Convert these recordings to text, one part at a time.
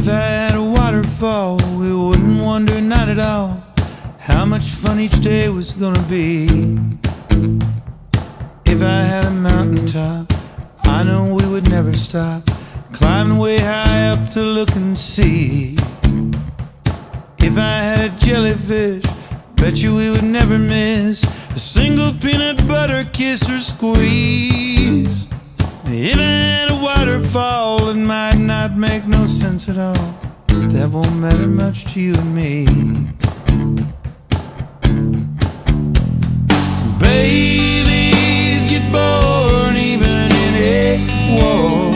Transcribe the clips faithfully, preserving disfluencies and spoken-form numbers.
I had a waterfall, we wouldn't wonder not at all how much fun each day was gonna be. If I had a mountaintop, I know we would never stop climbing way high up to look and see. If I had a jellyfish, bet you we would never miss a single peanut butter kiss or squeeze. If I had a waterfall, it might not make no sense at all. That won't matter much to you and me. Babies get born even in a war.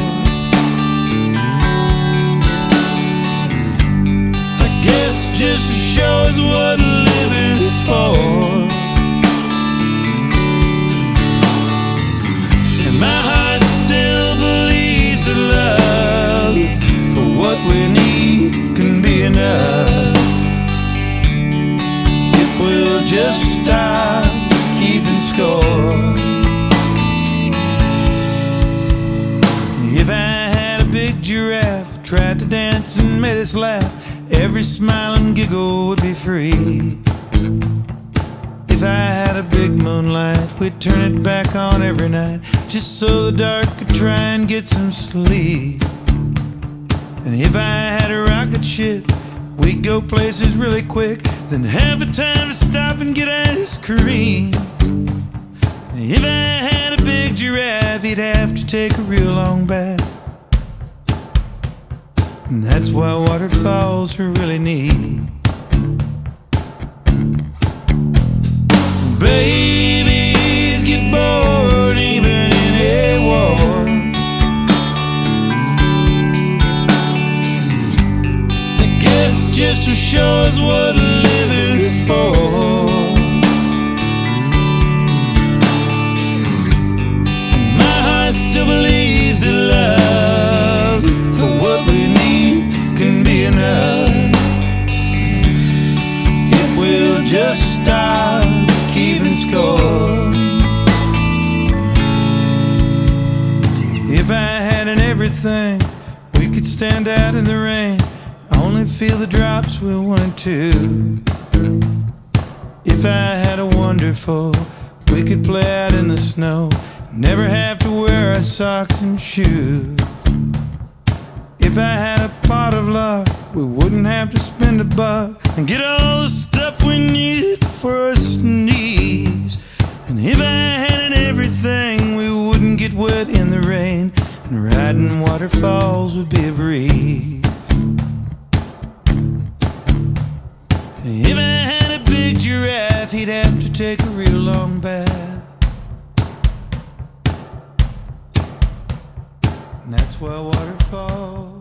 I guess just to show us what living is for. And my heart still believes that love for what we need can be enough. If we'll just stop keeping score. If I had a big giraffe, tried to dance and made us laugh, every smile and giggle would be free. If I had a big moonlight, we'd turn it back on every night, just so the dark could try and get some sleep. And if I had a rocket ship, we'd go places really quick, then have the time to stop and get ice cream. If I had a big giraffe, he'd have to take a real long bath. And that's why waterfalls are really neat. Babies get bored even in a war. I guess just to show us what living is for. And my heart still believes that love for what we need can be enough. If we'll just stop keeping score. If I had an everything, we could stand out in the rain, only feel the drops we wanted to. If I had a wonderful, we could play out in the snow, never have to wear our socks and shoes. If I had a pot of luck, we wouldn't have to spend a buck and get all the stuff we needed for our sneeze. And if I had an everything, we wouldn't get wet in the rain, and riding waterfalls would be a breeze. If I had a big giraffe, he'd have to take a real long bath. And that's why waterfalls